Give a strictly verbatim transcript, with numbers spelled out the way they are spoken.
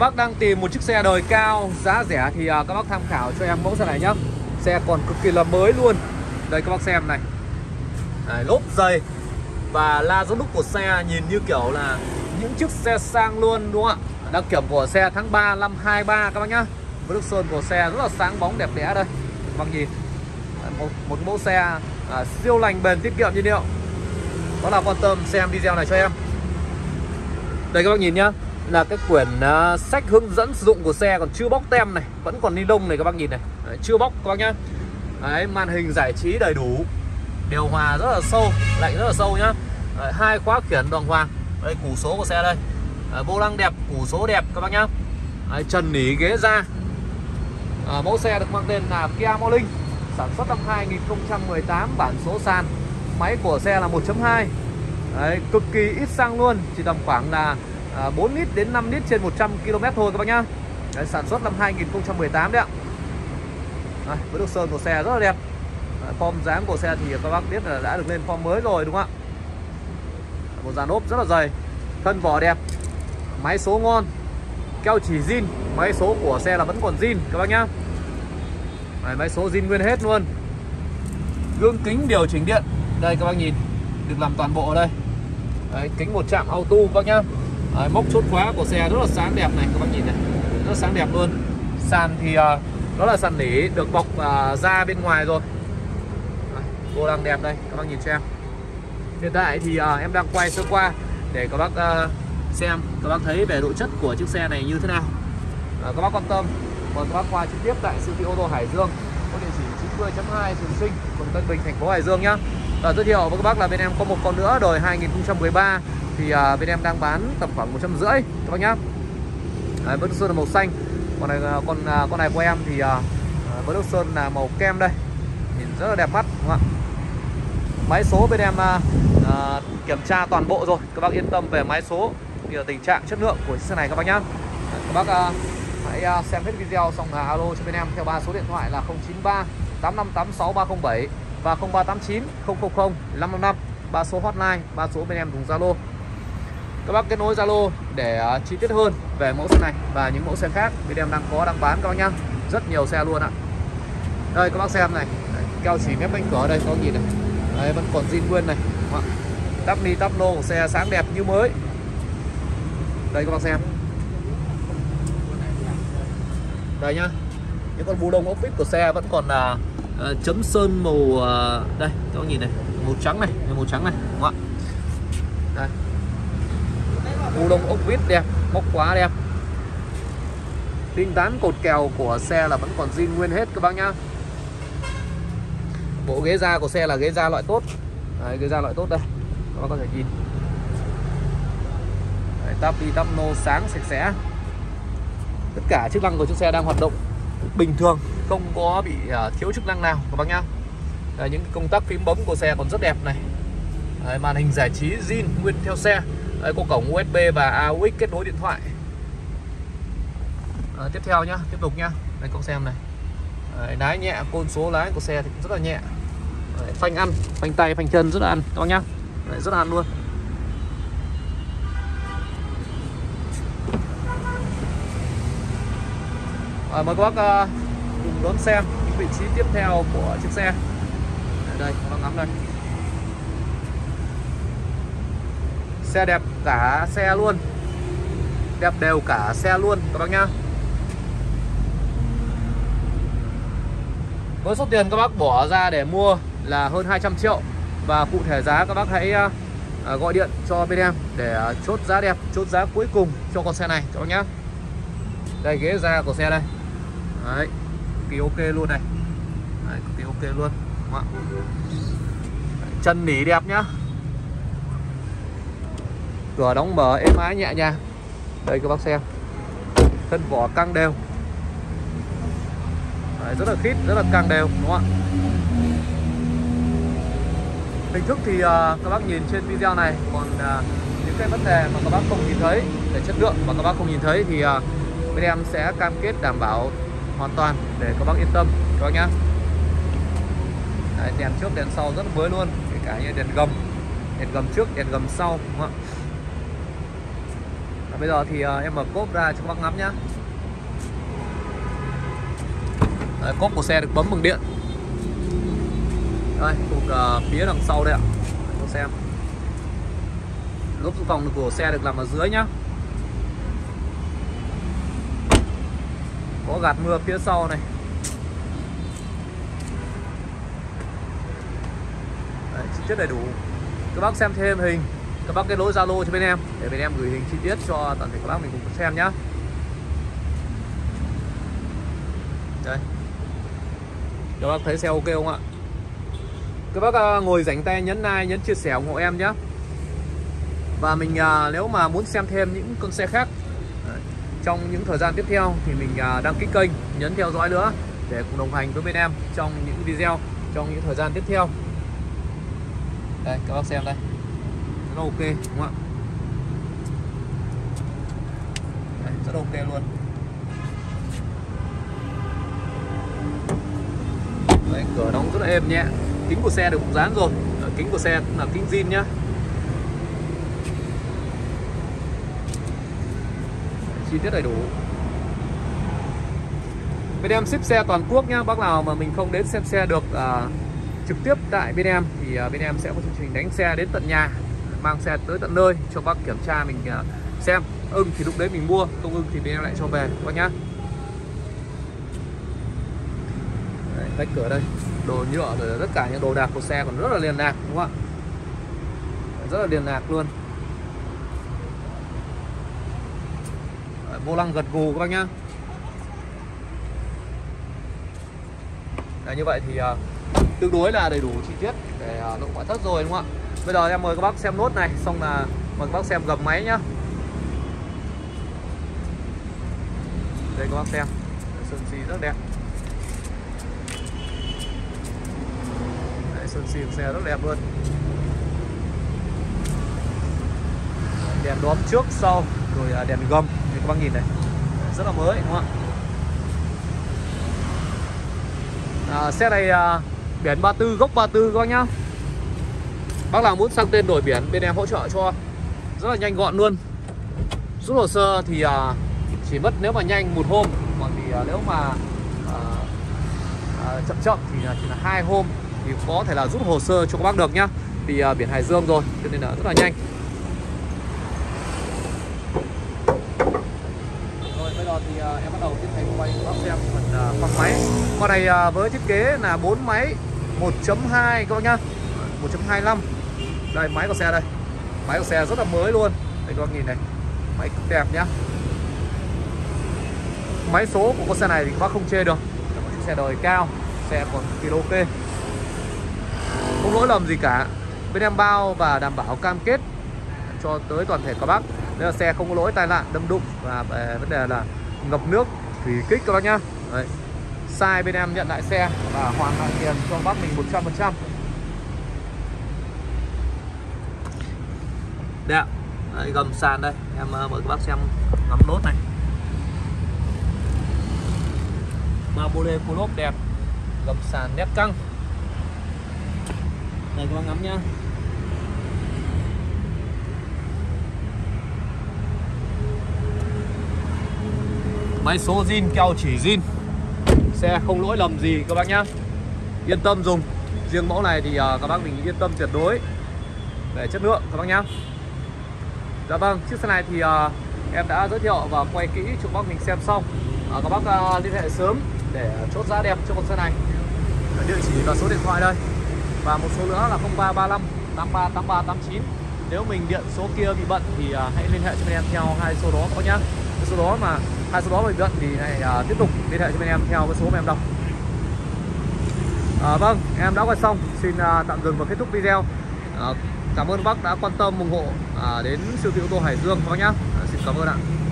Bác đang tìm một chiếc xe đời cao, giá rẻ thì uh, các bác tham khảo cho em mẫu xe này nhá. Xe còn cực kỳ là mới luôn. Đây các bác xem này. Đấy, lốp dày và la rốt đúc của xe nhìn như kiểu là những chiếc xe sang luôn đúng không ạ? Đăng kiểm của xe tháng ba năm hai ba các bác nhá. Với nước sơn của xe rất là sáng bóng đẹp đẽ đây. Các bác nhìn. Một, một mẫu xe à, siêu lành bền tiết kiệm nhiên liệu. Đó là quan tâm xem video này cho em. Đây các bác nhìn nhá, là cái quyển uh, sách hướng dẫn sử dụng của xe còn chưa bóc tem này, vẫn còn ni lông này các bác nhìn này. Đấy, chưa bóc các bác nhá. Đấy, màn hình giải trí đầy đủ, điều hòa rất là sâu, lạnh rất là sâu nhá. Đấy, hai khóa khiển đàng hoàng. Đây củ số của xe đây. Đấy, vô lăng đẹp, củ số đẹp các bác nhá. Đấy, trần nỉ ghế da. À, mẫu xe được mang tên là Kia Morning, sản xuất năm hai nghìn không trăm mười tám, bản số sàn. Máy của xe là một chấm hai. Đấy, cực kỳ ít xăng luôn, chỉ tầm khoảng là à, bốn lít đến năm lít trên một trăm ki lô mét thôi các bác nhá. Đấy, sản xuất năm hai nghìn không trăm mười tám đấy ạ. Đấy, với độ sơn của xe rất là đẹp. Đấy, form dáng của xe thì các bác biết là đã được lên form mới rồi đúng không ạ? Một dàn ốp rất là dày, thân vỏ đẹp, máy số ngon, keo chỉ zin, máy số của xe là vẫn còn zin các bác nhá. Đấy, máy số zin nguyên hết luôn. Gương kính điều chỉnh điện, đây các bác nhìn, được làm toàn bộ ở đây. Đấy, kính một chạm auto các bác nhá. Đấy, móc chốt khóa của xe rất là sáng đẹp này các bác nhìn này, rất sáng đẹp luôn. Sàn thì uh, đó là sàn nỉ được bọc uh, da bên ngoài rồi. Đấy, vô lăng đẹp đây các bác nhìn cho em. Hiện tại thì uh, em đang quay sơ qua để các bác uh, xem, các bác thấy về độ chất của chiếc xe này như thế nào. Uh, các bác quan tâm, còn các bác qua trực tiếp tại siêu thị ô tô Hải Dương, có địa chỉ chín mươi chấm hai Trường Sinh, phường Tân Bình, thành phố Hải Dương nhá. Và giới thiệu với các bác là bên em có một con nữa đời hai nghìn không trăm mười ba thì uh, bên em đang bán tầm khoảng một trăm rưỡi các bác nhá. Đấy, với nước sơn là màu xanh, còn này con uh, con này của em thì uh, với nước sơn là màu kem đây, nhìn rất là đẹp mắt đúng không ạ? Máy số bên em uh, uh, kiểm tra toàn bộ rồi, các bác yên tâm về máy số thì là tình trạng chất lượng của chiếc xe này các bác nhá. Đấy, các bác uh, hãy uh, xem hết video xong là alo cho bên em theo ba số điện thoại là không chín ba tám năm tám sáu ba không bảy và không ba tám chín không không không năm năm năm, ba số hotline, ba số bên em dùng Zalo. Các bác kết nối Zalo để uh, chi tiết hơn về mẫu xe này và những mẫu xe khác bên em đang có đang bán các bác nhá. Rất nhiều xe luôn ạ. Đây các bác xem này, đấy, keo chỉ mép bánh cửa ở đây các bác nhìn này. Đấy, vẫn còn zin nguyên này. Tắp ni tắp lô của xe sáng đẹp như mới. Đây các bác xem. Đây nhá. Những con bu lông ốc vít của xe vẫn còn là uh, chấm sơn màu uh, đây các bác nhìn này, màu trắng này, màu trắng này đúng không ạ? Đây. Bu lông ốc vít đẹp, móc khóa đẹp. Đinh tán cột kèo của xe là vẫn còn zin nguyên hết các bác nhá. Bộ ghế da của xe là ghế da loại tốt. Đấy, ghế da loại tốt đây, các bác có thể nhìn. Đấy, tắp đi tắp nô sáng sạch sẽ. Tất cả chức năng của chiếc xe đang hoạt động bình thường, không có bị uh, thiếu chức năng nào các bác nhá. Đấy, những công tắc phím bấm của xe còn rất đẹp này. Đấy, màn hình giải trí zin nguyên theo xe. Đấy, có cổng u ét bê và a u ích kết nối điện thoại. À, tiếp theo nhá, tiếp tục nhá. Đây các xem này. Đấy, lái nhẹ, côn số lái của xe thì cũng rất là nhẹ. Đấy, phanh ăn, phanh tay, phanh chân rất là ăn các bác nhá. Đấy, rất là ăn luôn. À, mời các bác uh, cùng đón xem những vị trí tiếp theo của chiếc xe. Đây, đây các bác ngắm đây. Xe đẹp cả xe luôn, đẹp đều cả xe luôn các bác nhá. Với số tiền các bác bỏ ra để mua là hơn hai trăm triệu. Và cụ thể giá các bác hãy uh, gọi điện cho bên em để uh, chốt giá đẹp, chốt giá cuối cùng cho con xe này các bác nhá. Đây ghế da của xe đây. Đấy, cực kỳ ok luôn này. Đấy, cực kỳ ok luôn. Đấy, chân nỉ đẹp nhá. Cửa đóng mở êm ái nhẹ nhàng. Đây các bác xem. Thân vỏ căng đều. Đấy, rất là khít, rất là căng đều đúng không ạ? Hình thức thì uh, các bác nhìn trên video này, còn uh, những cái vấn đề mà các bác không nhìn thấy về chất lượng mà các bác không nhìn thấy thì uh, bên em sẽ cam kết đảm bảo hoàn toàn để các bác yên tâm các bác nhá. Đấy, đèn trước đèn sau rất là mới luôn, kể cả như đèn gầm, đèn gầm trước, đèn gầm sau đúng không ạ? Bây giờ thì uh, em mở cốp ra cho các bác ngắm nhá. Đấy, cốp của xe được bấm bằng điện. Đây, cục uh, phía đằng sau đây ạ. Cho xem. Lốp dự phòng của xe được làm ở dưới nhá. Có gạt mưa phía sau này. Đấy, chi tiết đầy đủ. Các bác xem thêm hình, các bác kết nối Zalo cho bên em để bên em gửi hình chi tiết cho toàn thể các bác mình cùng xem nhá. Đây. Các bác thấy xe ok không ạ? Các bác ngồi rảnh tay nhấn like, nhấn chia sẻ ủng hộ em nhé. Và mình nếu mà muốn xem thêm những con xe khác trong những thời gian tiếp theo thì mình đăng ký kênh, nhấn theo dõi nữa để cùng đồng hành với bên em trong những video trong những thời gian tiếp theo. Đây các bác xem đây, rất ok đúng không ạ? Đây, rất ok luôn. Đấy, cửa đóng rất là êm nhẹ. Kính của xe được cũng dán rồi. Kính của xe cũng là kính zin nhá. Chi tiết đầy đủ. Bên em ship xe toàn quốc nhá. Bác nào mà mình không đến xem xe được à, trực tiếp tại bên em thì à, bên em sẽ có chương trình đánh xe đến tận nhà, mang xe tới tận nơi cho bác kiểm tra, mình à, xem ưng thì lúc đấy mình mua, không ưng thì bên em lại cho về các bác nhá. Đấy, vách cửa đây, đồ nhựa rồi tất cả những đồ đạc của xe còn rất là liền lạc đúng không ạ? Rất là liền lạc luôn. Đấy, vô lăng gật gù các bác nhá. Đấy, như vậy thì uh, tương đối là đầy đủ chi tiết để uh, nội ngoại thất rồi đúng không ạ? Bây giờ em mời các bác xem nốt này, xong là mời các bác xem gầm máy nhá. Đây các bác xem, sơn xi rất đẹp. Đấy, sơn xi của xe rất đẹp luôn. Đèn đóm trước sau rồi đèn gầm, thì các bác nhìn này, rất là mới đúng không ạ? À, xe này à, biển ba tư, gốc ba tư các bác nhá. Bác nào muốn sang tên đổi biển bên em hỗ trợ cho rất là nhanh gọn luôn. Rút hồ sơ thì à, chỉ mất nếu mà nhanh một hôm, còn thì à, nếu mà à, à, chậm chậm thì là chỉ là hai hôm thì có thể là rút hồ sơ cho các bác được nhá. Vì à, biển Hải Dương rồi cho nên là rất là nhanh. Rồi bây giờ thì à, em bắt đầu tiến hành quay cho bác xem phần à, khoang máy. Con này à, với thiết kế là bốn máy một chấm hai các bác nhá, một chấm hai lăm. Đây máy của xe đây, máy của xe rất là mới luôn. Đây các bác nhìn này, máy cực đẹp nhá. Máy số của con xe này thì các bác không chê được, chiếc xe đời cao, xe còn cực kỳ ok, không lỗi lầm gì cả. Bên em bao và đảm bảo cam kết cho tới toàn thể các bác, đây là xe không có lỗi tai nạn đâm đụng và về vấn đề là ngập nước, thủy kích các bác nhá. Đấy. Sai bên em nhận lại xe và hoàn lại tiền cho bác mình một trăm phần trăm. Đây ạ. Đấy, gầm sàn đây, em mời các bác xem ngắm nốt này. Mabole full lốp đẹp, gầm sàn nét căng. Đây các bác ngắm nhá. Máy số zin, keo chỉ zin, xe không lỗi lầm gì các bác nhá, yên tâm dùng. Riêng mẫu này thì uh, các bác mình yên tâm tuyệt đối về chất lượng các bác nhá. Dạ vâng, chiếc xe này thì uh, em đã giới thiệu và quay kỹ cho các bác mình xem xong. uh, Các bác uh, liên hệ sớm để chốt giá đẹp cho con xe này. Địa chỉ và số điện thoại đây, và một số nữa là không ba ba năm tám ba tám ba tám chín. Nếu mình điện số kia bị bận thì uh, hãy liên hệ cho bên em theo hai số đó các bác nhá. Cái số đó mà hai số đó bị bận thì hãy uh, tiếp tục liên hệ cho bên em theo cái số mà em đọc. À, vâng, em đã quay xong, xin uh, tạm dừng và kết thúc video. uh, Cảm ơn bác đã quan tâm ủng hộ uh, đến siêu thị ô tô Hải Dương các bác nhá. uh, Xin cảm ơn ạ.